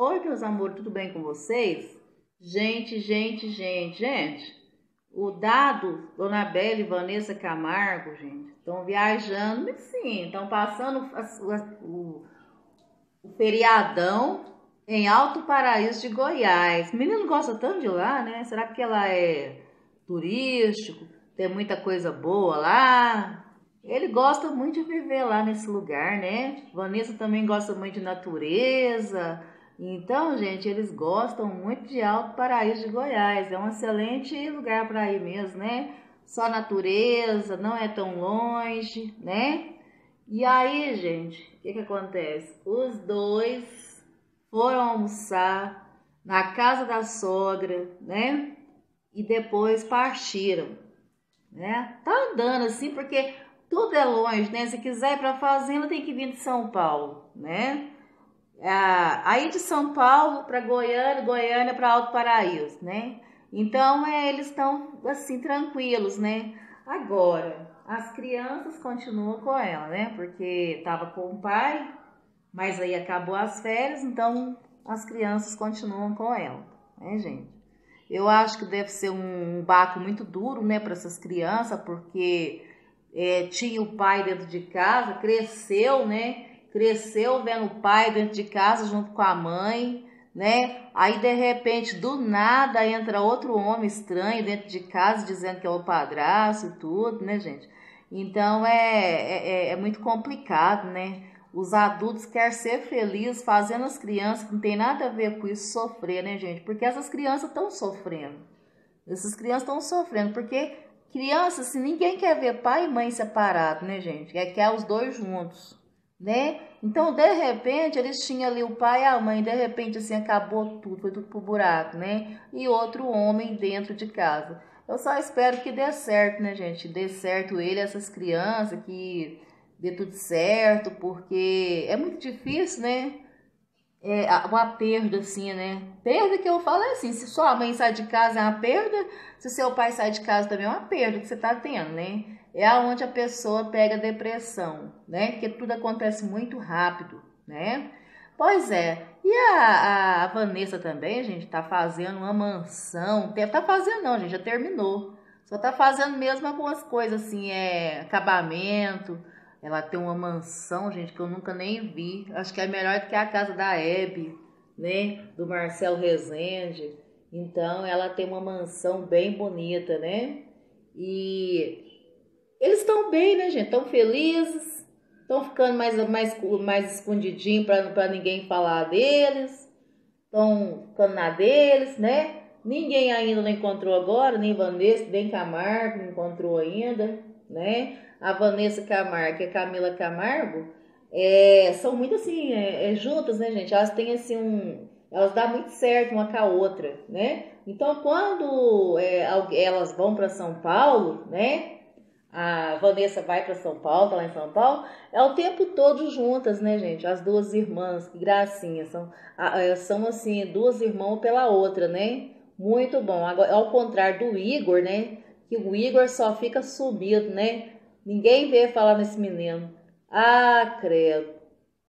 Oi, meus amores, tudo bem com vocês? Gente. O Dado, Dona Bela e Vanessa Camargo, gente, estão viajando, mas sim, estão passando o feriadão em Alto Paraíso de Goiás. O menino gosta tanto de lá, né? Será que ela é turístico? Tem muita coisa boa lá? Ele gosta muito de viver lá nesse lugar, né? Vanessa também gosta muito de natureza. Então, gente, eles gostam muito de Alto Paraíso de Goiás. É um excelente lugar para ir mesmo, né? Só natureza, não é tão longe, né? E aí, gente, o que acontece? Os dois foram almoçar na casa da sogra, né? E depois partiram, né? Tá andando assim, porque tudo é longe, né? Se quiser ir para fazenda, tem que vir de São Paulo, né? Aí de São Paulo para Goiânia, Goiânia para Alto Paraíso, né? Então, eles estão assim tranquilos, né? Agora, as crianças continuam com ela, né? Porque tava com o pai, mas aí acabou as férias, então as crianças continuam com ela, né, gente? Eu acho que deve ser um baque muito duro, né, para essas crianças, porque tinha o pai dentro de casa, cresceu, né? Cresceu vendo o pai dentro de casa junto com a mãe, né? Aí de repente, do nada, entra outro homem estranho dentro de casa dizendo que é o padrasto e tudo, né, gente? Então é muito complicado, né? Os adultos querem ser felizes fazendo as crianças que não tem nada a ver com isso sofrer, né, gente? Porque essas crianças estão sofrendo. Essas crianças estão sofrendo porque criança, assim, ninguém quer ver pai e mãe separados, né, gente? Quer os dois juntos, né? Então, de repente, eles tinham ali o pai e a mãe, de repente, assim, acabou tudo, foi tudo pro buraco, né? E outro homem dentro de casa. Eu só espero que dê certo, né, gente? Dê certo ele, essas crianças, que dê tudo certo, porque é muito difícil, né? Uma perda, assim, né? Perda que eu falo é assim, se sua mãe sai de casa é uma perda, se seu pai sai de casa também é uma perda que você tá tendo, né? É aonde a pessoa pega depressão, né? Porque tudo acontece muito rápido, né? Pois é. E a Vanessa também, gente, tá fazendo uma mansão. Tá fazendo não, gente, já terminou. Só tá fazendo mesmo algumas coisas assim, acabamento. Ela tem uma mansão, gente, que eu nunca nem vi. Acho que é melhor do que a casa da Hebe, né? Do Marcelo Rezende. Então, ela tem uma mansão bem bonita, né? E eles estão bem, né, gente? Estão felizes. Estão ficando mais escondidinho para ninguém falar deles. Estão ficando na deles, né? Ninguém ainda não encontrou agora, nem Vanessa, nem Camargo não encontrou ainda, né? A Vanessa Camargo e a Camila Camargo são muito assim, juntas, né, gente? Elas têm assim elas dão muito certo uma com a outra, né? Então, quando elas vão para São Paulo, né? A Vanessa vai para São Paulo, tá lá em São Paulo, é o tempo todo juntas, né, gente? As duas irmãs, que gracinha, são assim, duas irmãs pela outra, né? Muito bom. Agora, ao contrário do Igor, né? Que o Igor só fica subido, né? Ninguém vê falar nesse menino. Ah, credo.